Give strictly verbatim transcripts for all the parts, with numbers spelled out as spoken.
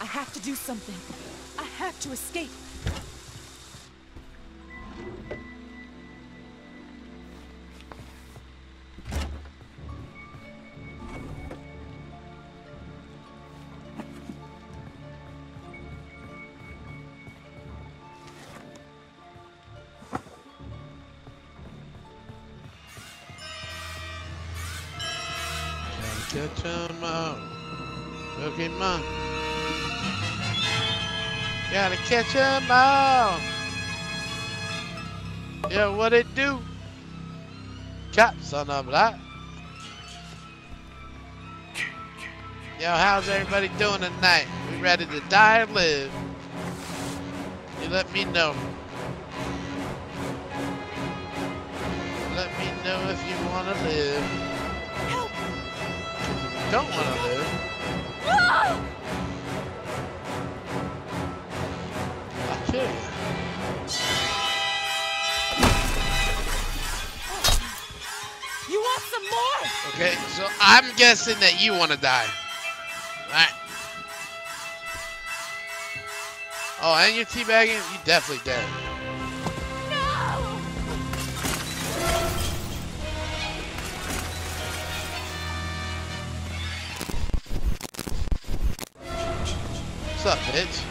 have to do something. I have to escape. Catch 'em all, Pokemon. Gotta catch 'em all. Yeah, what it do? Cops on the block. Yo, how's everybody doing tonight? We ready to die or live? You let me know. Let me know if you wanna live. Help! Don't wanna live. Ah! I'll kill you. You want some more? Okay, so I'm guessing that you want to die. Right? Oh, and you're teabagging? You definitely dead. No! What's up, bitch?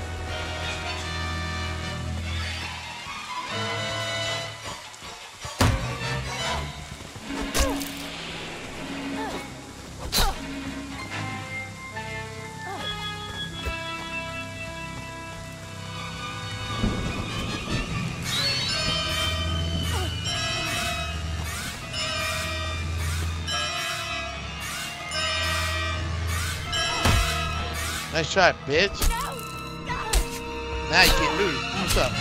Nice try, bitch. No! No! Now you get looted. What's up?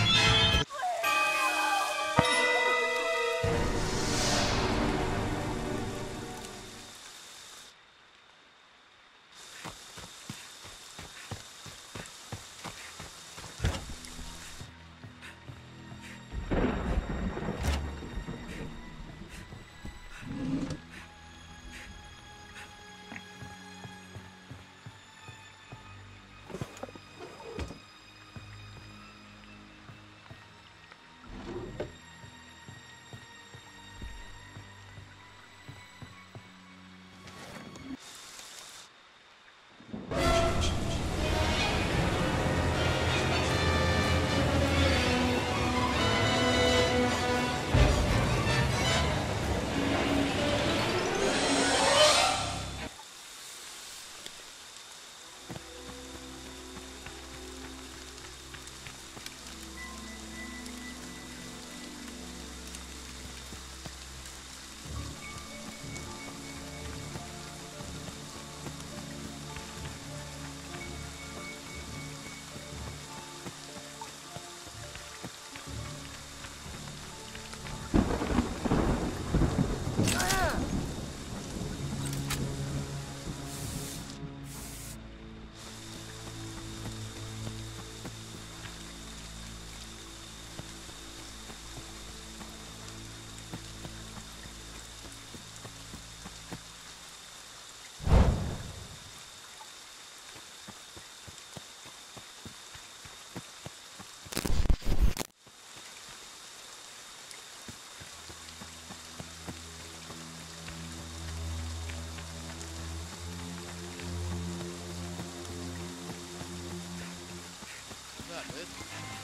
What's up, bitch?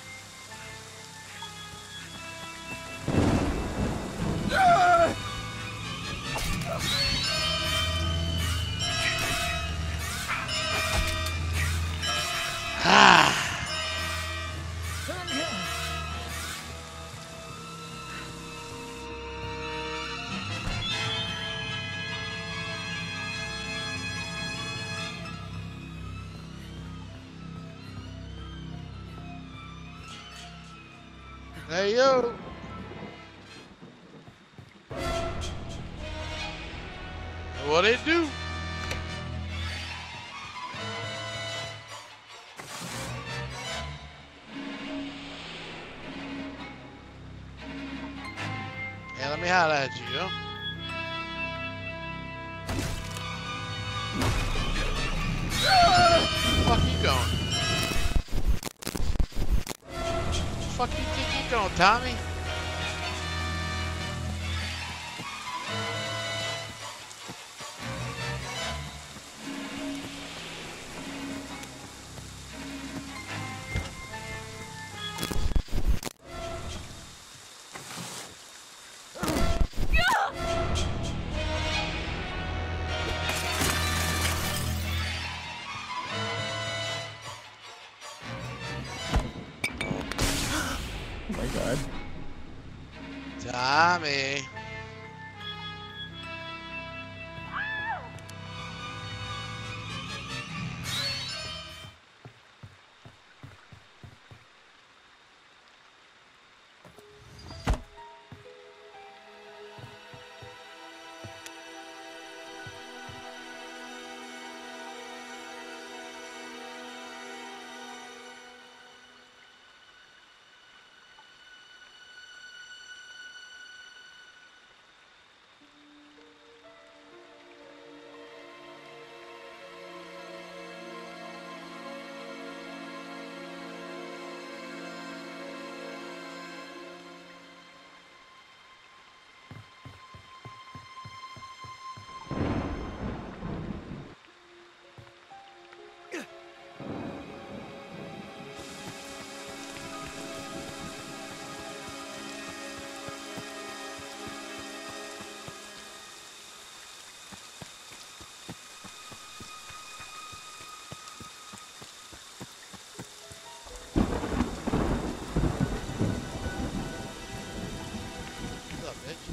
Ah. Hey, yo. What it do? Yeah, let me holler at you, yo. fuck you going? Where the fuck you think you going, Tommy? Oh my god. Tommy. What's up, bitch?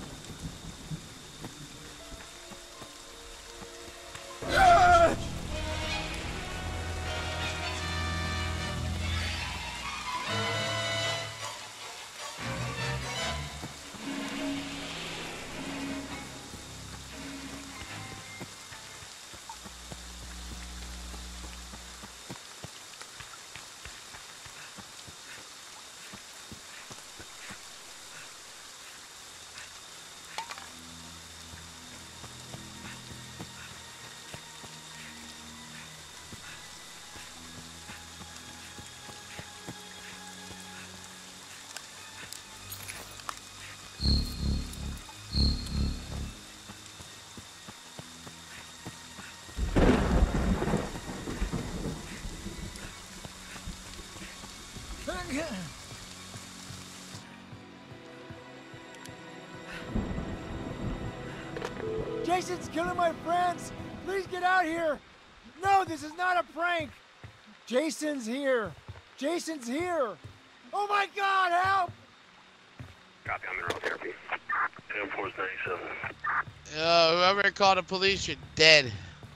Jason's killing my friends! Please get out here! No, this is not a prank! Jason's here! Jason's here! Oh my god, help! Copy, I'm in road therapy. Air Force ninety-seven. Yo, whoever called the police, you're dead.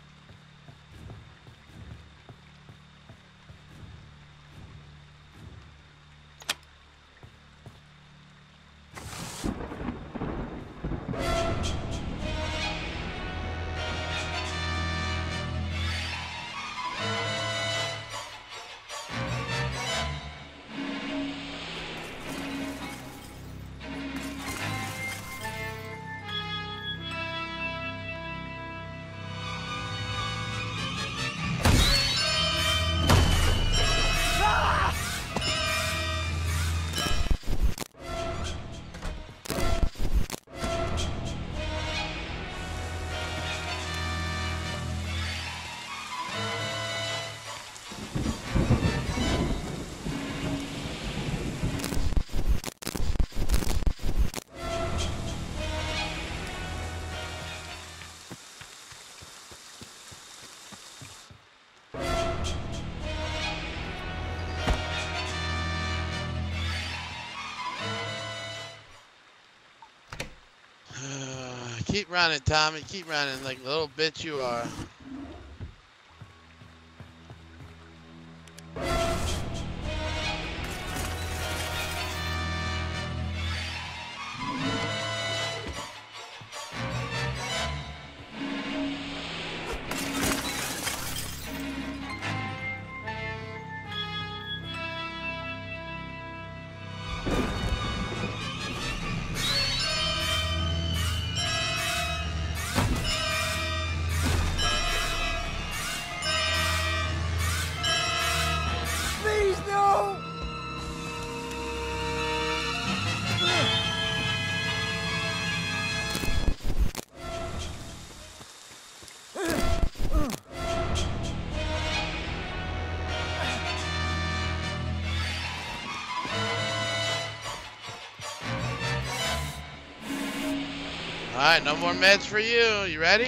Keep running, Tommy. Keep running like the little bitch you are. Alright, no more meds for you. You ready?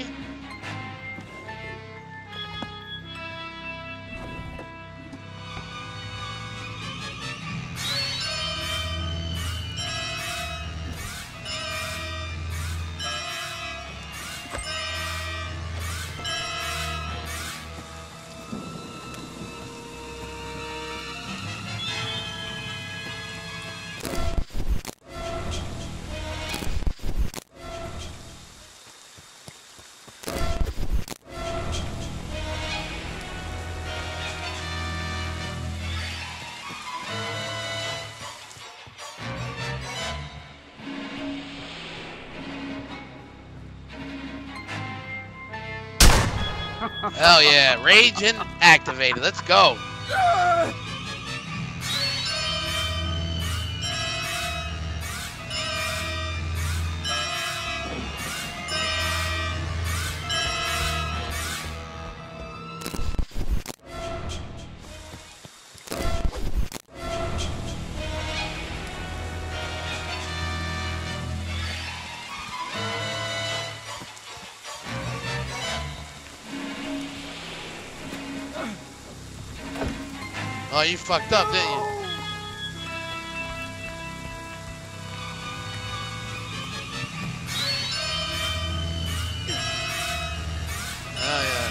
Hell yeah, rage and activated. Let's go. Oh, you fucked up, didn't you? Oh, yeah.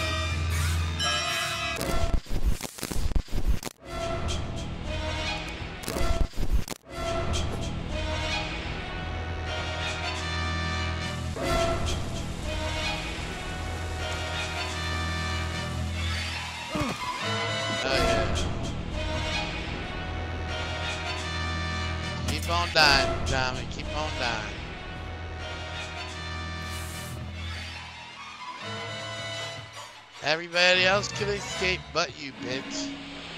Oh, yeah. Keep on dying, Tommy. Keep on dying. Everybody else can escape but you, bitch.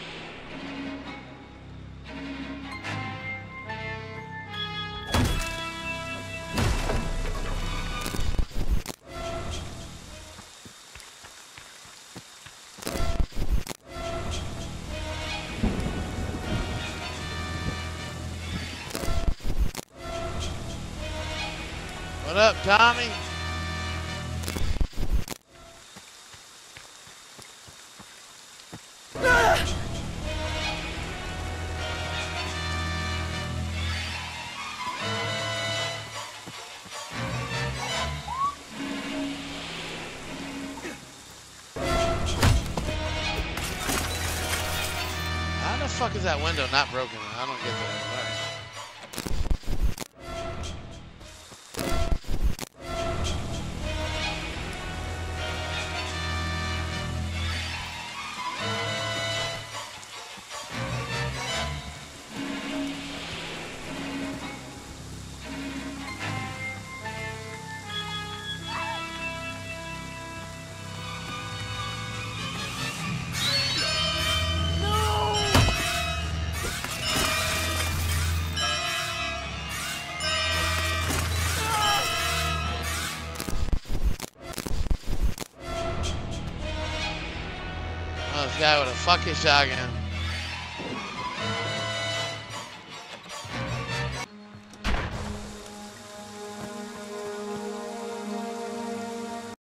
What up, Tommy? How the fuck is that window not broken? I don't get that. All right. Oh, this guy with a fucking shotgun.